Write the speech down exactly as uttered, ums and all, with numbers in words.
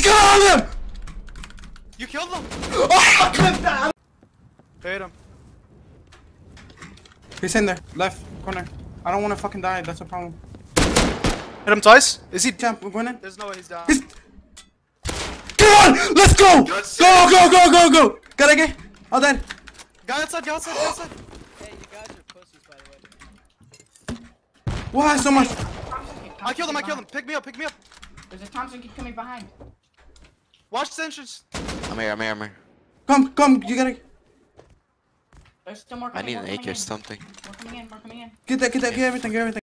Kill all of them! You killed them! Oh, clip that! Hit him. He's in there, left corner. I don't want to fucking die, that's a problem. Hit him twice? Is he? Champ, we're going in. There's no way he's down. He's... Come on! Let's go! Go, go, go, go, go! Gotta get. All dead. Guy outside, guy outside, guy outside. Hey, you guys are pussies, by the way. Why so much? I killed him, I killed him. Pick me up, pick me up. There's a Thompson kid coming behind. Watch the entrance. I'm here, I'm here, I'm here. Come, come, you gotta. There's still more I coming. need more an coming A K or in. something. More coming in, more coming in. Get that, get that, get everything, get everything.